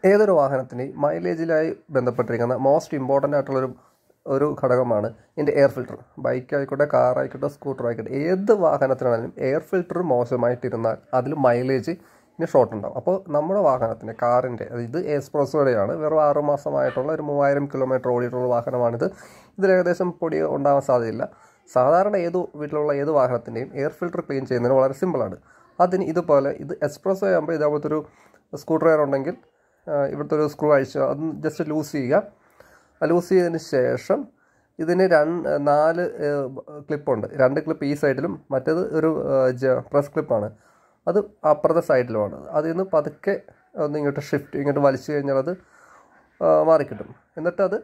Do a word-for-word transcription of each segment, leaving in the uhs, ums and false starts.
ഏതൊരു വാഹനത്തിൻ്റെയും മൈലേജിലായി ബന്ധപ്പെട്ടിരിക്കുന്ന most important ആയിട്ടുള്ളൊരു ഒരു ഘടകമാണ് ഇതിൻ്റെ എയർ ഫിൽറ്റർ. ബൈക്ക് ആയിക്കോട്ടെ, കാർ ആയിക്കോട്ടെ, സ്കൂട്ടർ ആയിക്കോട്ടെ, ഏത് വാഹനത്തിനാണെങ്കിലും എയർ ഫിൽറ്റർ മോശമായിട്ടിരുന്നാൽ അതിൽ മൈലേജ് ഇനി ഷോർട്ട് ഉണ്ടാവും. അപ്പോൾ നമ്മുടെ വാഹനത്തിൻ്റെ കാറിൻ്റെ ഇത് എസ്-Pressoയുടെയാണ്, വെറും ആറ് മാസമായിട്ടുള്ള ഒരു മൂവായിരം കിലോമീറ്റർ ഓടിയിട്ടുള്ള വാഹനമാണിത്. ഇതിൽ ഏകദേശം പൊടി ഉണ്ടാകാൻ സാധ്യതയില്ല. സാധാരണ ഏത് വീട്ടിലുള്ള ഏത് വാഹനത്തിൻ്റെയും എയർ ഫിൽറ്റർ ക്ലീൻ ചെയ്യുന്നതിന് വളരെ സിമ്പിളാണ്. അതിന് ഇതുപോലെ ഇത് എസ്-Presso ആകുമ്പോൾ ഇതേപോലത്തെ ഒരു സ്ക്രൂ ഡ്രൈവർ ഉണ്ടെങ്കിൽ ഇവിടുത്തെ ഒരു സ്ക്രൂ അഴിച്ച് അത് ജസ്റ്റ് ലൂസ് ചെയ്യുക. ലൂസ് ചെയ്തതിന് ശേഷം ഇതിന് രണ്ട് നാല് ക്ലിപ്പുണ്ട്. രണ്ട് ക്ലിപ്പ് ഈ സൈഡിലും മറ്റേത് ഒരു പ്രസ് ക്ലിപ്പാണ്, അത് അപ്പുറത്തെ സൈഡിലുമാണ്. അതിൽ നിന്ന് പതുക്കെ ഒന്ന് ഇങ്ങോട്ട് ഷിഫ്റ്റ് ഇങ്ങോട്ട് വലിച്ചു കഴിഞ്ഞാൽ അത് മാറിക്കിട്ടും. എന്നിട്ടത്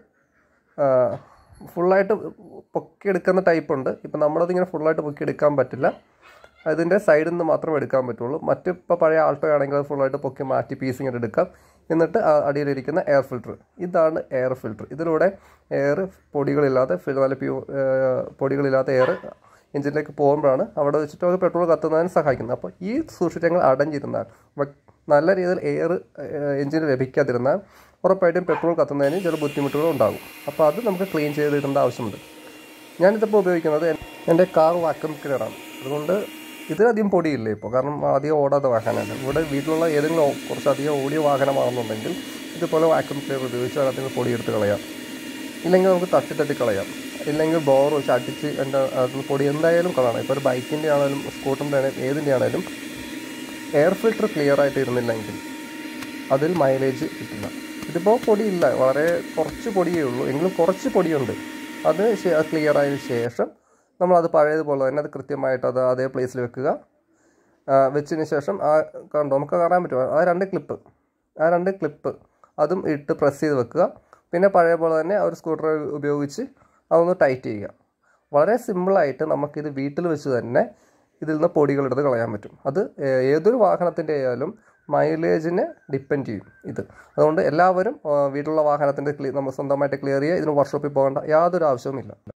ഫുള്ളായിട്ട് പൊക്കിയെടുക്കുന്ന ടൈപ്പുണ്ട്. ഇപ്പം നമ്മളതിങ്ങനെ ഫുള്ളായിട്ട് പൊക്കിയെടുക്കാൻ പറ്റില്ല, അതിൻ്റെ സൈഡിൽ നിന്ന് മാത്രമേ എടുക്കാൻ പറ്റുള്ളൂ. മറ്റിപ്പോൾ പഴയ ആൾട്ടോ ആണെങ്കിൽ അത് ഫുള്ളായിട്ട് പൊക്കി മാറ്റി പീസിങ് ഇട്ട് എടുക്കാം. എന്നിട്ട് അടിയിലിരിക്കുന്ന എയർ ഫിൽറ്റർ, ഇതാണ് എയർ ഫിൽറ്റർ. ഇതിലൂടെ എയർ പൊടികളില്ലാതെ നല്ല പ്യൂ പൊടികളില്ലാത്ത എയർ എഞ്ചിനിലേക്ക് പോകുമ്പോഴാണ് അവിടെ വെച്ചിട്ട് അത് പെട്രോൾ കത്തുന്നതിന് സഹായിക്കുന്നത്. അപ്പോൾ ഈ സൂക്ഷിച്ചങ്ങൾ അടഞ്ഞിരുന്നാൽ, നല്ല രീതിയിൽ എയർ എഞ്ചിന് ലഭിക്കാതിരുന്നാൽ ഉറപ്പായിട്ടും പെട്രോൾ കത്തുന്നതിന് ചില ബുദ്ധിമുട്ടുകൾ ഉണ്ടാകും. അപ്പോൾ അത് നമുക്ക് ക്ലീൻ ചെയ്തിടേണ്ട ആവശ്യമുണ്ട്. ഞാനിതിപ്പോൾ ഉപയോഗിക്കുന്നത് എൻ്റെ കാർ വാക്യൂം ക്ലീനറാണ്. അതുകൊണ്ട് ഇതിലധികം പൊടിയില്ല ഇപ്പോൾ, കാരണം അധികം ഓടാത്ത വാഹനമല്ല. ഇവിടെ വീട്ടിലുള്ള ഏതെങ്കിലും കുറച്ചധികം ഓടിയ വാഹനമാണെന്നുണ്ടെങ്കിൽ ഇതുപോലെ വാക്യൂം ക്ലീനർ ഉപയോഗിച്ച് അതിന് പൊടി എടുത്ത് കളയാം. ഇല്ലെങ്കിൽ നമുക്ക് തട്ടി തട്ടി കളയാം. ഇല്ലെങ്കിൽ ബോർ വെച്ച് അടിച്ച് എൻ്റെ അതിന് പൊടി എന്തായാലും കളയണം. ഇപ്പോൾ ഒരു ബൈക്കിൻ്റെ ആണെങ്കിലും സ്കൂട്ടറിൻ്റെ ആണെങ്കിലും ഏതിൻ്റെ ആണെങ്കിലും എയർ ഫിൽറ്റർ ക്ലിയർ ആയിട്ട് ഇരുന്നില്ലെങ്കിൽ അതിൽ മൈലേജ് കിട്ടില്ല. ഇതിപ്പോൾ പൊടിയില്ല, വളരെ കുറച്ച് പൊടിയേ ഉള്ളൂ, എങ്കിലും കുറച്ച് പൊടിയുണ്ട്. അത് ക്ലിയർ ആയതിനു ശേഷം നമ്മളത് പഴയതുപോലെ തന്നെ അത് കൃത്യമായിട്ട് അത് അതേ പ്ലേസിൽ വെക്കുക. വെച്ചതിന് ശേഷം ആ കണ്ടോ നമുക്ക് കാണാൻ പറ്റുമോ ആ രണ്ട് ക്ലിപ്പ് ആ രണ്ട് ക്ലിപ്പ് അതും ഇട്ട് പ്രസ് ചെയ്ത് വെക്കുക. പിന്നെ പഴയ പോലെ തന്നെ ഒരു സ്ക്രൂ ഡ്രൈവർ ഉപയോഗിച്ച് അതൊന്ന് ടൈറ്റ് ചെയ്യുക. വളരെ സിമ്പിളായിട്ട് നമുക്കിത് വീട്ടിൽ വെച്ച് തന്നെ ഇതിൽ നിന്ന് പൊടികളെടുത്ത് കളയാൻ പറ്റും. അത് ഏതൊരു വാഹനത്തിൻ്റെ ആയാലും മൈലേജിനെ ഡിപ്പെൻഡ് ചെയ്യും ഇത്. അതുകൊണ്ട് എല്ലാവരും വീട്ടിലുള്ള വാഹനത്തിൻ്റെ ക്ലീ നമ്മൾ സ്വന്തമായിട്ട് ക്ലിയർ ചെയ്യുക. ഇതിന് വർക്ക്ഷോപ്പിൽ പോകേണ്ട യാതൊരു ആവശ്യവുമില്ല.